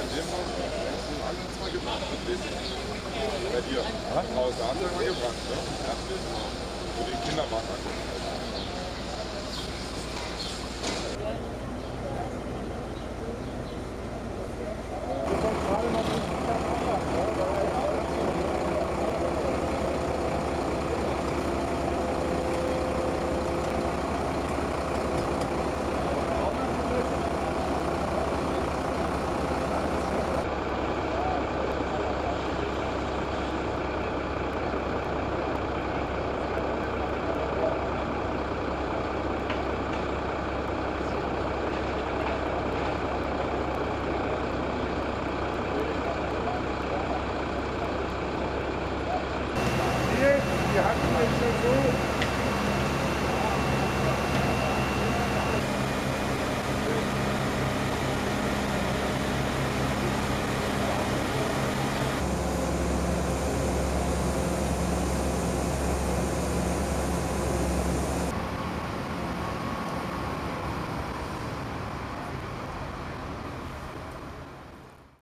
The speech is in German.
in dem Haus hast du alles mal gebrannt, das weiß ich. Bei dir. Draußen hast du mal gebrannt, ne? Ja, für die Kinder waren angekommen.